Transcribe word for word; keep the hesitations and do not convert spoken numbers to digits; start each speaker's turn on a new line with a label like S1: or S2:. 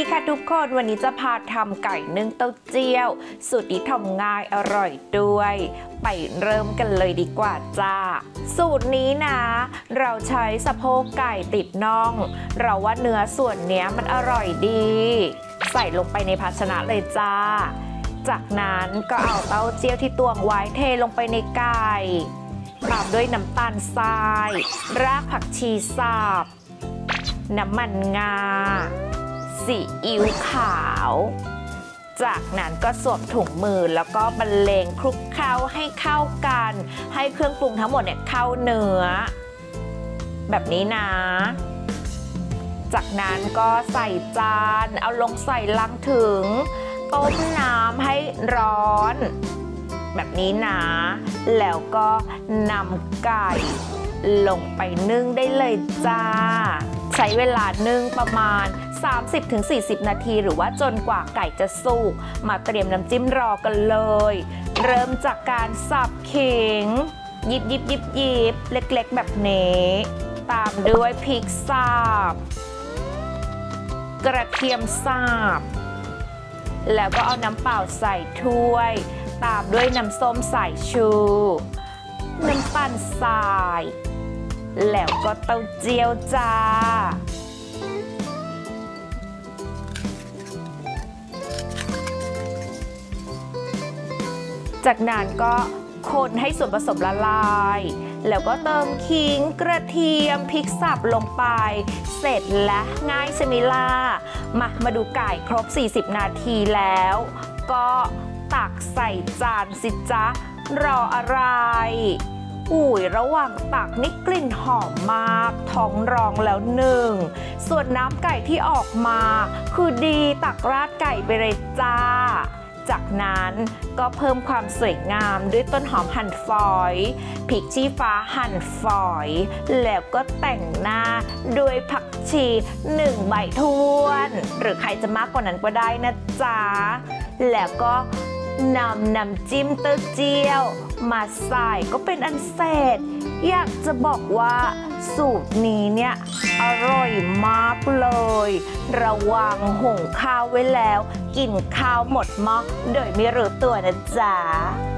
S1: ดีค่ะทุกคนวันนี้จะพาทำไก่นึ่งเต้าเจี้ยวสูตรนี้ทำง่ายอร่อยด้วยไปเริ่มกันเลยดีกว่าจ้าสูตรนี้นะเราใช้สะโพกไก่ติดน่องเราว่าเนื้อส่วนเนี้ยมันอร่อยดีใส่ลงไปในภาชนะเลยจ้าจากนั้นก็เอาเต้าเจี้ยวที่ตวงไว้เทลงไปในไก่ตามด้วยน้ำตาลทรายรากผักชีสับน้ำมันงาซีอิ๊วขาวจากนั้นก็สวมถุงมือแล้วก็บรรเลงคลุกเคล้าให้เข้ากันให้เครื่องปรุงทั้งหมดเนี่ยเข้าเนื้อแบบนี้นะจากนั้นก็ใส่จานเอาลงใส่ลังถึงต้มน้ำให้ร้อนแบบนี้นะแล้วก็นำไก่ลงไปนึ่งได้เลยจ้าใช้เวลานึ่งประมาณ สามสิบถึงสี่สิบ นาทีหรือว่าจนกว่าไก่จะสุกมาเตรียมน้ำจิ้มรอกันเลยเริ่มจากการสับขิงยิบยิบยิบยิบเล็กๆแบบนี้ตามด้วยพริกสับกระเทียมสับแล้วก็เอาน้ำเปล่าใส่ถ้วยตามด้วยน้ำส้มสายชูน้ำตาลทรายแล้วก็เต้าเจี้ยวจ้าจากนั้นก็คนให้ส่วนผสมละลายแล้วก็เติมขิงกระเทียมพริกสับลงไปเสร็จและง่ายใช่ไหมล่ะมามาดูไก่ครบสี่สิบนาทีแล้วก็ตักใส่จานสิจ๊ะรออะไรอุ้ยระหว่างตักนี่กลิ่นหอมมากท้องร้องแล้วหนึ่งส่วนน้ำไก่ที่ออกมาคือดีตักราดไก่ไปเลยจ้าจากนั้นก็เพิ่มความสวยงามด้วยต้นหอมหั่นฝอยพริกชี้ฟ้าหั่นฝอยแล้วก็แต่งหน้าด้วยผักชีหนึ่งใบท้วนหรือใครจะมากกว่านั้นก็ได้นะจ๊ะแล้วก็นำน้ำจิ้มเต้าเจี้ยวมาใส่ก็เป็นอันเสร็จอยากจะบอกว่าสูตรนี้เนี่ยอร่อยมากเลยระวังหุงข้าวไว้แล้วกินข้าวหมดหม้อโดยไม่รู้ตัวนะจ๊ะ